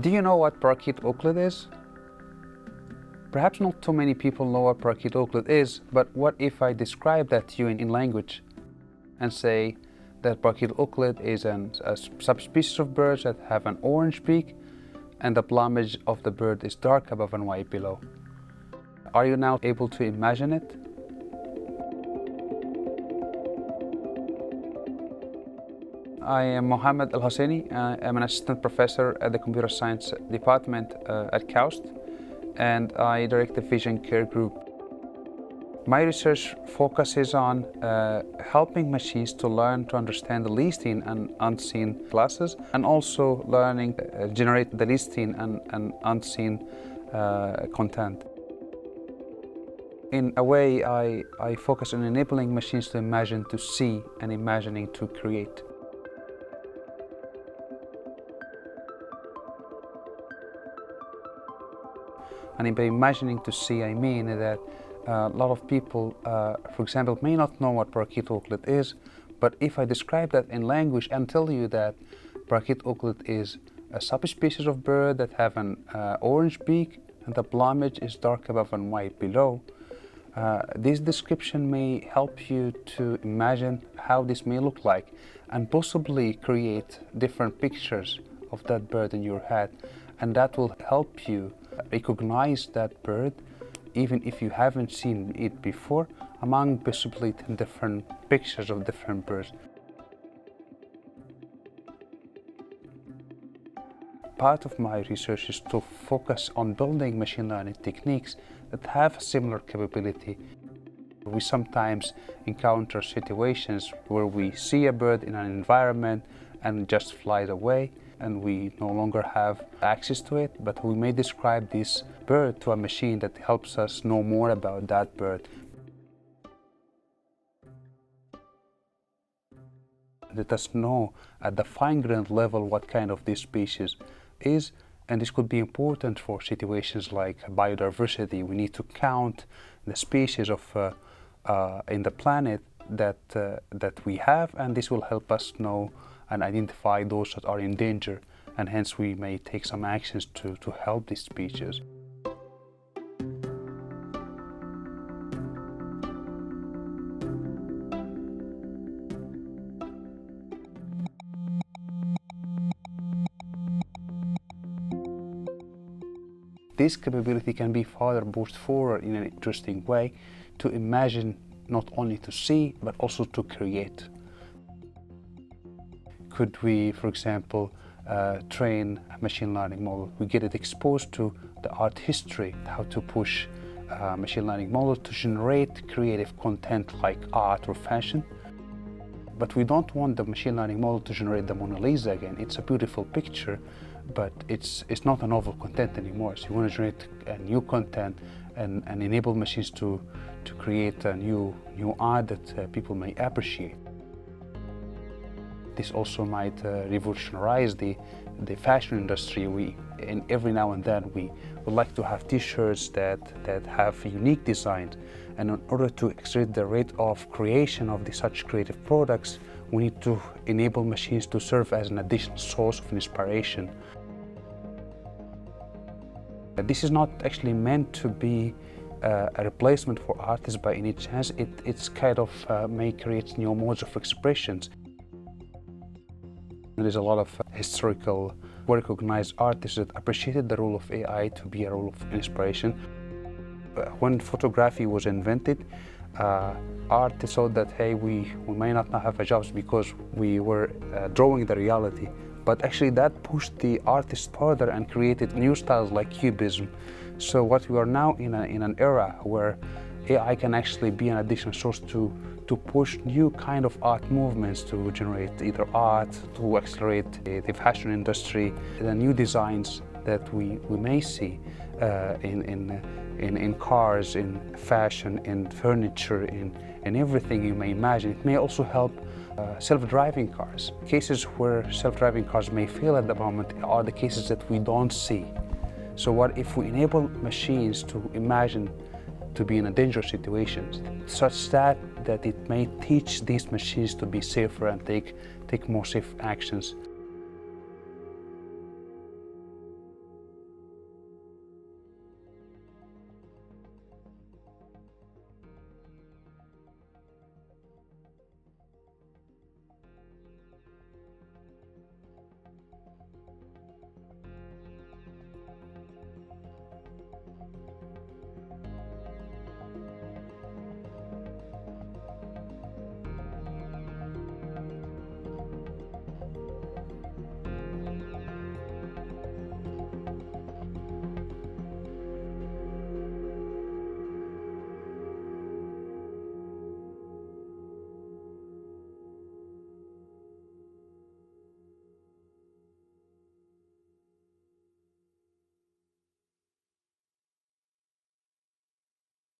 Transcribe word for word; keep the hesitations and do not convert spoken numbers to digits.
Do you know what parakeet Euclid is? Perhaps not too many people know what parakeet Euclid is, but what if I describe that to you in, in language and say that parakeet Euclid is an, a subspecies of birds that have an orange beak and the plumage of the bird is dark above and white below. Are you now able to imagine it? I am Mohamed Elhoseiny. I'm an assistant professor at the computer science department uh, at KAUST, and I direct the Vision-CAIR group. My research focuses on uh, helping machines to learn to understand the least seen and unseen classes, and also learning to uh, generate the least seen and, and unseen uh, content. In a way, I, I focus on enabling machines to imagine to see and imagining to create. And by imagining to see, I mean that uh, a lot of people, uh, for example, may not know what parakeet Euclid is, but if I describe that in language and tell you that parakeet Euclid is a subspecies of bird that have an uh, orange beak and the plumage is dark above and white below, uh, this description may help you to imagine how this may look like and possibly create different pictures of that bird in your head, and that will help you recognize that bird even if you haven't seen it before among possibly ten different pictures of different birds. Part of my research is to focus on building machine learning techniques that have a similar capability. We sometimes encounter situations where we see a bird in an environment and it just flies away, and we no longer have access to it, but we may describe this bird to a machine that helps us know more about that bird. Let us know at the fine-grained level what kind of this species is, and this could be important for situations like biodiversity. We need to count the species of uh, uh, in the planet that, uh, that we have, and this will help us know and identify those that are in danger, and hence we may take some actions to, to help these species. This capability can be further boosted forward in an interesting way to imagine, not only to see, but also to create. Could we, for example, uh, train a machine learning model? We get it exposed to the art history, how to push a machine learning model to generate creative content like art or fashion. But we don't want the machine learning model to generate the Mona Lisa again. It's a beautiful picture, but it's, it's not a novel content anymore. So you want to generate a new content and, and enable machines to, to create a new, new art that uh, people may appreciate. This also might uh, revolutionize the, the fashion industry. We, and every now and then we would like to have t-shirts that, that have unique designs. And in order to accelerate the rate of creation of the, such creative products, we need to enable machines to serve as an additional source of inspiration. This is not actually meant to be uh, a replacement for artists by any chance. It it's kind of uh, may create new modes of expressions. There's a lot of historical, recognized artists that appreciated the role of A I to be a role of inspiration. When photography was invented, uh, artists thought that, hey, we, we may not have a jobs because we were uh, drawing the reality. But actually that pushed the artists further and created new styles like Cubism. So what we are now in, a, in an era where A I can actually be an additional source to to push new kind of art movements, to generate either art, to accelerate the, the fashion industry, the new designs that we, we may see uh, in, in, in, in cars, in fashion, in furniture, in, in everything you may imagine. It may also help uh, self-driving cars. Cases where self-driving cars may fail at the moment are the cases that we don't see. So what if we enable machines to imagine to be in a dangerous situation, such that that it may teach these machines to be safer and take take more safe actions.